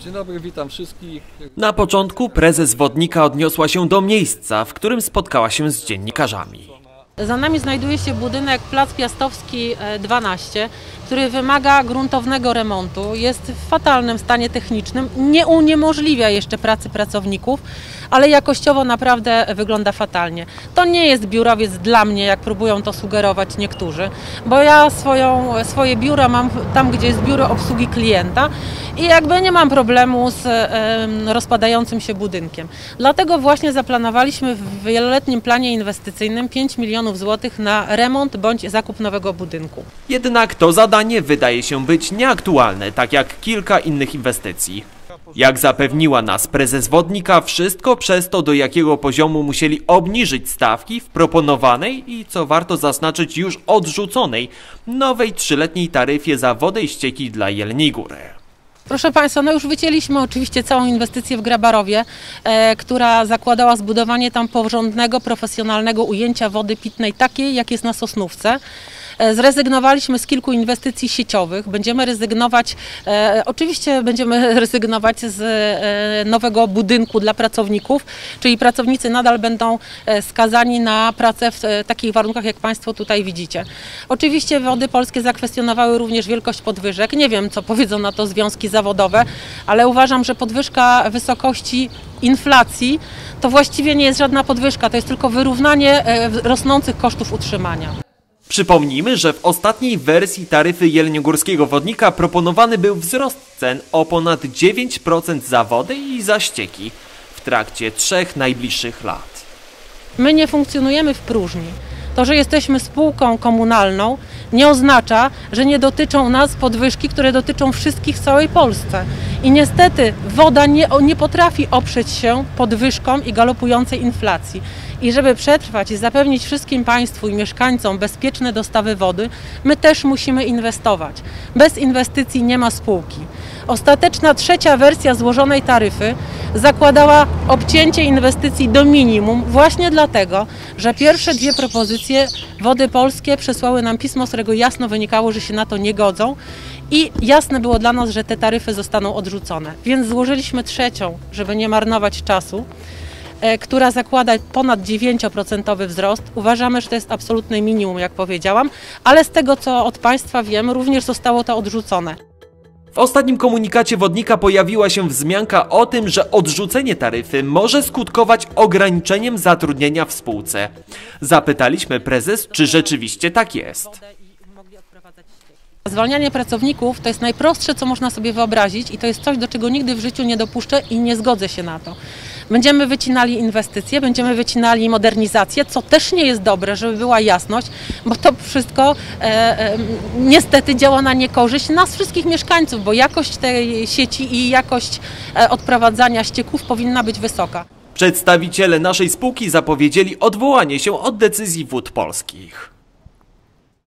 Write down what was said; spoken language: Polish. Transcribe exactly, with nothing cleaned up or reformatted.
Dzień dobry, witam wszystkich. Na początku prezes Wodnika odniosła się do miejsca, w którym spotkała się z dziennikarzami. Za nami znajduje się budynek Plac Piastowski dwanaście, który wymaga gruntownego remontu. Jest w fatalnym stanie technicznym, nie uniemożliwia jeszcze pracy pracowników, ale jakościowo naprawdę wygląda fatalnie. To nie jest biurowiec dla mnie, jak próbują to sugerować niektórzy, bo ja swoją, swoje biuro mam tam, gdzie jest biuro obsługi klienta i jakby nie mam problemu z e, rozpadającym się budynkiem. Dlatego właśnie zaplanowaliśmy w wieloletnim planie inwestycyjnym pięć milionów złotych na remont bądź zakup nowego budynku. Jednak to zadanie wydaje się być nieaktualne, tak jak kilka innych inwestycji. Jak zapewniła nas prezes Wodnika, wszystko przez to, do jakiego poziomu musieli obniżyć stawki w proponowanej i, co warto zaznaczyć, już odrzuconej nowej trzyletniej taryfie za wodę i ścieki dla Jeleniej Góry. Proszę Państwa, no już wycięliśmy oczywiście całą inwestycję w Grabarowie, e, która zakładała zbudowanie tam porządnego, profesjonalnego ujęcia wody pitnej, takiej jak jest na Sosnówce. E, zrezygnowaliśmy z kilku inwestycji sieciowych, będziemy rezygnować, e, oczywiście będziemy rezygnować z e, nowego budynku dla pracowników, czyli pracownicy nadal będą e, skazani na pracę w e, takich warunkach, jak Państwo tutaj widzicie. Oczywiście Wody Polskie zakwestionowały również wielkość podwyżek, nie wiem, co powiedzą na to związki zawodowe, ale uważam, że podwyżka wysokości inflacji to właściwie nie jest żadna podwyżka, to jest tylko wyrównanie rosnących kosztów utrzymania. Przypomnijmy, że w ostatniej wersji taryfy jeleniogórskiego Wodnika proponowany był wzrost cen o ponad dziewięć procent za wodę i za ścieki w trakcie trzech najbliższych lat. My nie funkcjonujemy w próżni. To, że jesteśmy spółką komunalną, nie oznacza, że nie dotyczą nas podwyżki, które dotyczą wszystkich w całej Polsce. I niestety woda nie, nie potrafi oprzeć się podwyżkom i galopującej inflacji. I żeby przetrwać i zapewnić wszystkim Państwu i mieszkańcom bezpieczne dostawy wody, my też musimy inwestować. Bez inwestycji nie ma spółki. Ostateczna trzecia wersja złożonej taryfy zakładała obcięcie inwestycji do minimum właśnie dlatego, że pierwsze dwie propozycje Wody Polskie przesłały nam pismo, z którego jasno wynikało, że się na to nie godzą i jasne było dla nas, że te taryfy zostaną odrzucone. Więc złożyliśmy trzecią, żeby nie marnować czasu, która zakłada ponad dziewięcioprocentowy wzrost. Uważamy, że to jest absolutne minimum, jak powiedziałam, ale z tego, co od Państwa wiem, również zostało to odrzucone. W ostatnim komunikacie Wodnika pojawiła się wzmianka o tym, że odrzucenie taryfy może skutkować ograniczeniem zatrudnienia w spółce. Zapytaliśmy prezes, czy rzeczywiście tak jest. Zwalnianie pracowników to jest najprostsze, co można sobie wyobrazić i to jest coś, do czego nigdy w życiu nie dopuszczę i nie zgodzę się na to. Będziemy wycinali inwestycje, będziemy wycinali modernizację, co też nie jest dobre, żeby była jasność, bo to wszystko e, e, niestety działa na niekorzyść nas wszystkich mieszkańców, bo jakość tej sieci i jakość e, odprowadzania ścieków powinna być wysoka. Przedstawiciele naszej spółki zapowiedzieli odwołanie się od decyzji Wód Polskich.